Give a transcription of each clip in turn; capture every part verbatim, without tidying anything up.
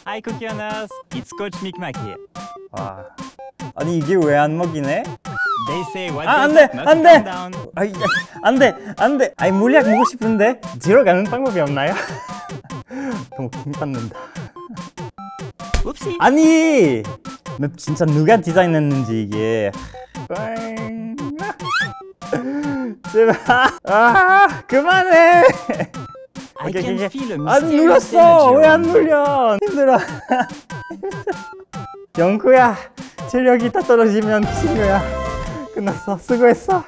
Hi Cookianas, it's Coach Micmac here. 와, 아니 이게 왜 안 먹이네? They say what 아, 안 does 돼, must 안 come 돼. down. 아이, 안 돼, 안 돼. 아니 물약 먹고 싶은데 들어가는 방법이 없나요? 너무 킹 받는다. Whoopsie. 아니, 맵 진짜 누가 디자인했는지 이게. 제발, 아, 그만해. I 오케이, can 오케이. feel a 안 mysterious 눌렀어. energy 왜 안 around you. 눌려? 힘들어. 영구야, 체력이 다 떨어지면 친구야. 끝났어. 수고했어.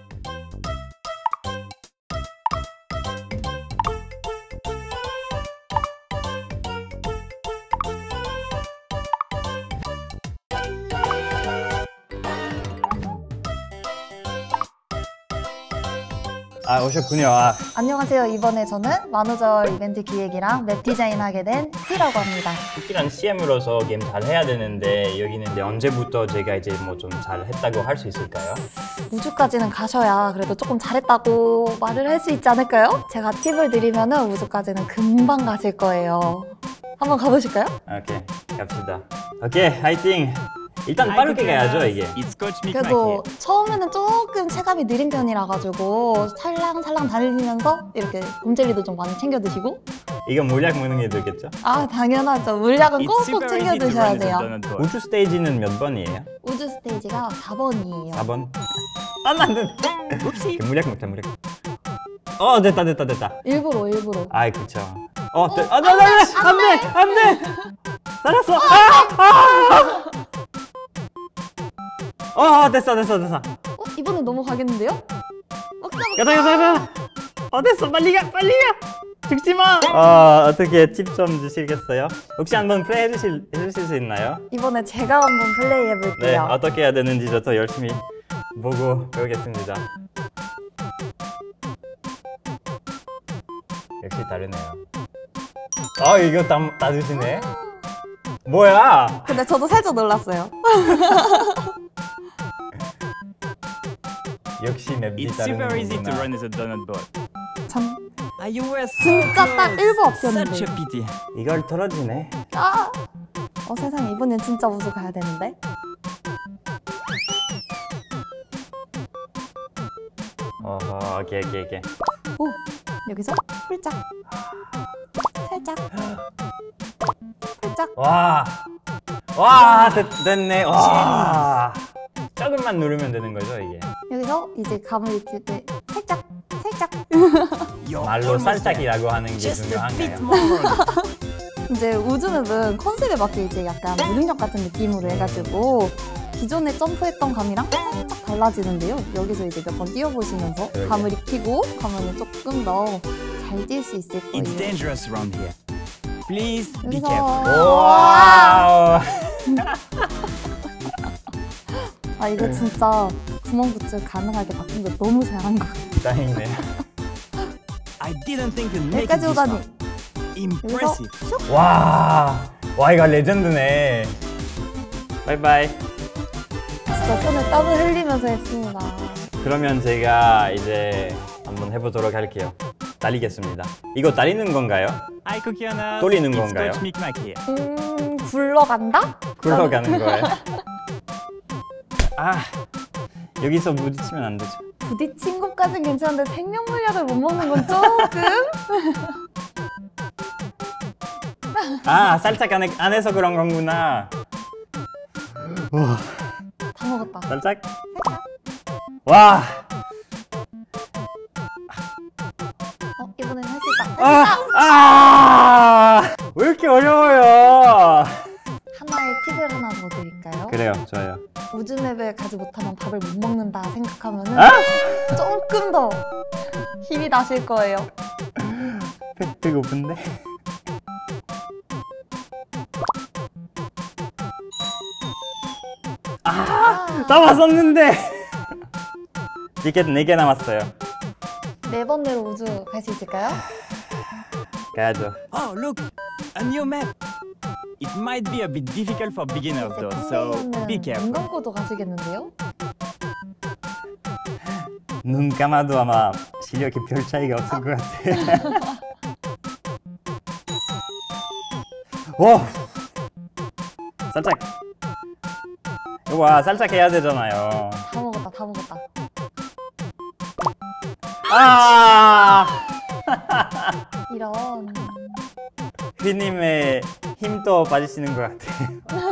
아, 오셨군요. 아. 안녕하세요. 이번에 저는 만우절 이벤트 기획이랑 맵 디자인하게 된 티라고 합니다. 특히난 씨엠으로서 게임 잘 해야 되는데 여기 있는데 언제부터 제가 이제 뭐 좀 잘 했다고 할 수 있을까요? 우주까지는 가셔야 그래도 조금 잘했다고 말을 할 수 있지 않을까요? 제가 팁을 드리면은 우주까지는 금방 가실 거예요. 한번 가보실까요? 오케이, 갑시다. 오케이, 화이팅! 일단 Hi, 빠르게 Cookianas, 가야죠, 이게. It's Coach Micmac 그래도 here. 처음에는 조금 체감이 느린 편이라 가지고 살랑살랑 달리면서 이렇게 곰젤리도 좀 많이 챙겨 드시고. 이거 물약 먹는 게 들겠죠? 아 당연하죠. 물약은 It's 꼭꼭 super 챙겨 easy to 드셔야 run as a 돼요. donut boy. 우주 스테이지는 몇 번이에요? 우주 스테이지가 사 번이에요. 사 번? 아, 안 돼! Whoopsie. 물약 먹자, 물약. 어, 됐다, 됐다, 됐다. 일부러 일부러. 아이, 그쵸. 어, 돼. 아, 안 돼, 안 돼! 안 돼! 안 돼! 살았어! 아! 아! 어, 됐어, 됐어, 됐어. 어? 이번엔 넘어가겠는데요? 먹자 먹자. 가자, 가자, 가자. 어, 됐어. 빨리 가, 빨리 가. 죽지 마. 어, 어떻게 팁 좀 주시겠어요? 혹시 한번 플레이 해주실, 해주실 수 있나요? 이번에 제가 한번 플레이 네, 해볼게요. 어떻게 해야 되는지 저도 열심히 보고 배우겠습니다. 역시 다르네요. 아, 이거 다, 다 주시네. 뭐야? 근데 저도 살짝 놀랐어요. 역시 맵이 It's super easy to 다르는구나. run as a donut boy. 참 Ah, you were so 진짜 딱 close. 일 부 앞이었는데. Such a pity. 이걸 털어지네. 아! 어 세상에 이번엔 진짜 우주 가야 되는데. 어허, 오케이, 오케이, 오케이. 오! 여기서 훌짝 살짝 훌짝. 와, 와, 됐, 됐네. 와, 조금만 누르면 되는 거죠, 이게. 여기서 이제 감을 익힐 때 살짝 살짝. You're 말로 almost there. 살짝이라고 하는 게 Just a bit 중요한가요? more on it. 이제 우주맵은 컨셉에 맞게 이제 약간 무중력 같은 느낌으로 해가지고 기존에 점프했던 감이랑 살짝 달라지는데요. 여기서 이제 몇 번 뛰어보시면서 그러게. 감을 익히고 가면 조금 더 잘 뛸 수 있을 거예요. It's dangerous around here. Please be 여기서 careful. 와우. 아 이거 진짜 구멍구출 가능하게 바꾼 거 너무 잘한 것 같아요. 다행이네. I didn't think you'd make it 여기까지 this 오다니. far. 여기서 Impressive. 슉! 와, 와 이거 레전드네. 바이바이. 진짜 손에 땀을 흘리면서 했습니다. 그러면 제가 이제 한번 해보도록 할게요. 달리겠습니다. 이거 달리는 건가요? Hi Cookianas. 돌리는 It's 건가요? Coach Micmac here. 음... 굴러간다? 굴러가는 거예요? 아, 여기서 부딪히면 안 되죠. 부딪힌 것까진 괜찮은데 생명 물약을 못 먹는 건 조금? 아, 살짝 안에, 안에서 그런 거구나. 와, 다 먹었다. 살짝? 와, 어, 이번엔 할 수 있다. 아, 아, 왜 이렇게 어려워요? 하나의 팁을 하나 더 드릴까요? 그래요, 좋아요. 우주맵을 가지 못하면 밥을 못 먹는다 생각하면은 아? 조금 더 힘이 나실 거예요. 배, 배고픈데? 아, 다 왔었는데! 티켓 네 개 남았어요. 네 번째로 우주 갈 수 있을까요? 가야죠. Oh, look! A new map! It might be a bit difficult for beginners though, so be 이제 careful. 눈 감고도 가시겠는데요? 눈 감아도 아마 시력이 별 차이가 없을 것 같아. 와! 살짝. 이거 봐, 살짝 해야 되잖아요. 다 먹었다, 다 먹었다. 아! 이런. 휘님의 힘도 빠지시는 것 같아요.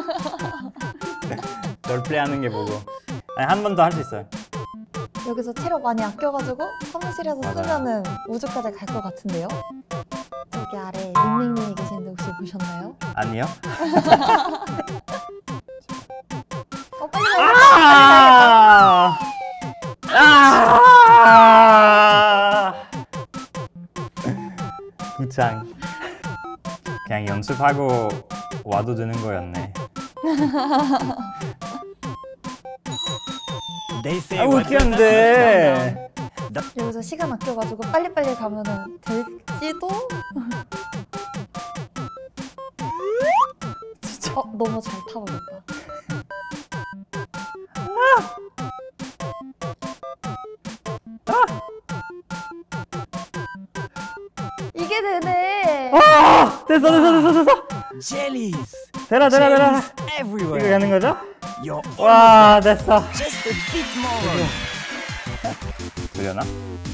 롤플레이하는 게 보고. 아니, 한 번 더 할 수 있어요. 여기서 체력 많이 아껴가지고 사무실에서 맞아요. 쓰면은 우주까지 갈 것 같은데요? 여기 아래 닝닝님이 계시는데 혹시 보셨나요? 아니요? 어, 빨리 가요. 아! 아! 부창. 그냥 연습하고 와도 되는 거였네. They say 아, what does not 웃겼는데. 여기서 시간 아껴가지고 빨리빨리 가면은 될지도? 어, 너무 잘 타버렸다. 이게 되네. 아! 됐어, 됐어, 됐어, 됐어. jellies. 되라, 되라, 되라. Jellies 이거 everywhere. 가는 거죠? You're 와, 됐어. just a bit more. 되려나?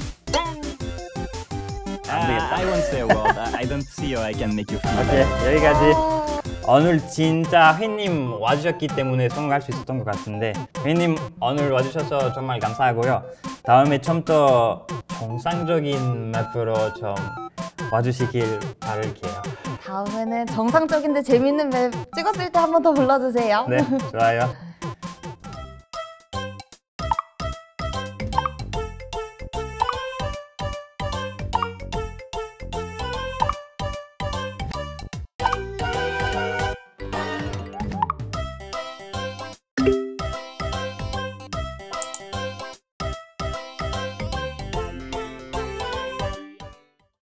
Uh, I won't say a word. I, I don't see how I can make you feel. 오케이, 여기까지. 아, 오늘 진짜 휘님 와주셨기 때문에 성공할 수 있었던 것 같은데 휘님 오늘 와주셔서 정말 감사하고요. 다음에 좀 더 정상적인 맵으로 좀 와주시길 바랄게요. 다음에는 정상적인데 재밌는 맵 찍었을 때 한 번 더 불러주세요. 네, 좋아요.